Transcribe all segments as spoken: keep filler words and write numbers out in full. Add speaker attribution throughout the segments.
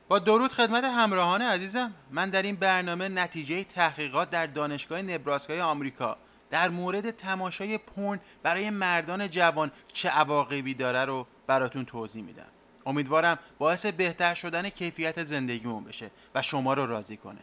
Speaker 1: با درود خدمت همراهان عزیزم. من در این برنامه نتیجه تحقیقات در دانشگاه نبراسکای آمریکا در مورد تماشای پورن برای مردان جوان چه عواقبی داره رو براتون توضیح میدم. امیدوارم باعث بهتر شدن کیفیت زندگیمون بشه و شما رو راضی کنه.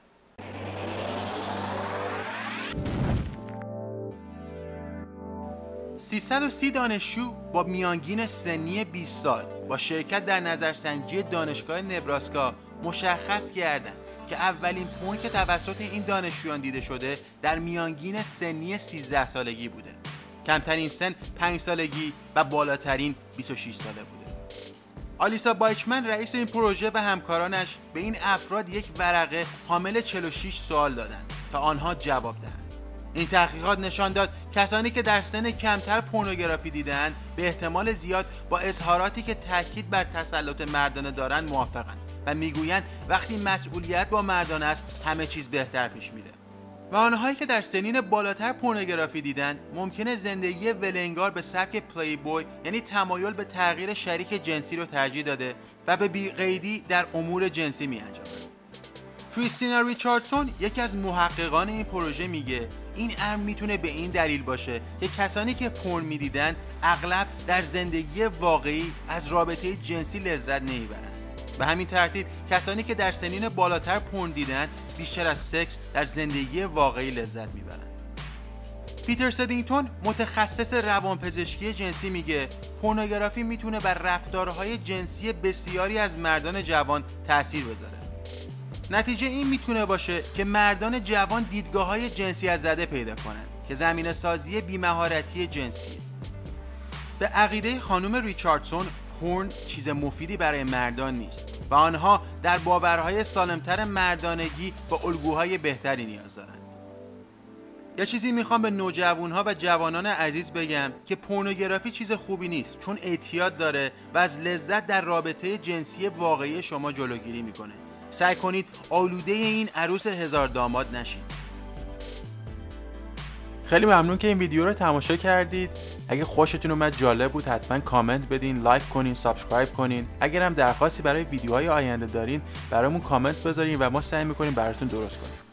Speaker 1: سیصد و سی دانشجو با میانگین سنی بیست سال با شرکت در نظرسنجی دانشگاه نبراسکا مشخص کردند که اولین پورن که توسط این دانشجویان دیده شده در میانگین سنی سیزده سالگی بوده. کمترین سن پنج سالگی و بالاترین بیست و شش ساله بوده. آلیسا بایچمن رئیس این پروژه و همکارانش به این افراد یک ورقه حامل چهل و شش سوال دادند تا آنها جواب دهند. این تحقیقات نشان داد کسانی که در سن کمتر پورنوگرافی دیدند به احتمال زیاد با اظهاراتی که تاکید بر تسلط مردانه دارند موافقند و میگویند وقتی مسئولیت با مردان است همه چیز بهتر پیش میره. و آنهایی که در سنین بالاتر پورنوگرافی دیدند ممکنه زندگی ولنگار به سبک پلی بوی یعنی تمایل به تغییر شریک جنسی رو ترجیح داده و به بی‌قیدی در امور جنسی می‌انجامند. کریستینا ریچاردسون یکی از محققان این پروژه میگه این امر میتونه به این دلیل باشه که کسانی که پورن میدیدن اغلب در زندگی واقعی از رابطه جنسی لذت نمیبرند. به همین ترتیب کسانی که در سنین بالاتر پورن دیدن بیشتر از سکس در زندگی واقعی لذت میبرند. پیتر سدینگتون متخصص روانپزشکی جنسی میگه پورنوگرافی میتونه بر رفتارهای جنسی بسیاری از مردان جوان تأثیر بذاره. نتیجه این میتونه باشه که مردان جوان دیدگاه‌های جنسیت زده پیدا کنند که زمینه سازی بی‌مهارتی جنسیه. به عقیده خانم ریچاردسون پورن چیز مفیدی برای مردان نیست و آنها در باورهای سالمتر مردانگی با الگوهای بهتری نیاز دارند. یه چیزی میخوام به نوجوانها و جوانان عزیز بگم که پورنوگرافی چیز خوبی نیست چون اعتیاد داره و از لذت در رابطه جنسی واقعی شما جلوگیری میکنه. سعی کنید آلوده این عروس هزار داماد نشید. خیلی ممنون که این ویدیو رو تماشا کردید. اگه خوشتون اومد جالب بود حتما کامنت بدین، لایک کنین، سابسکرایب کنین. اگر هم درخواستی برای ویدیوهای آینده دارین برامون کامنت بذارین و ما سعی میکنیم براتون درست کنیم.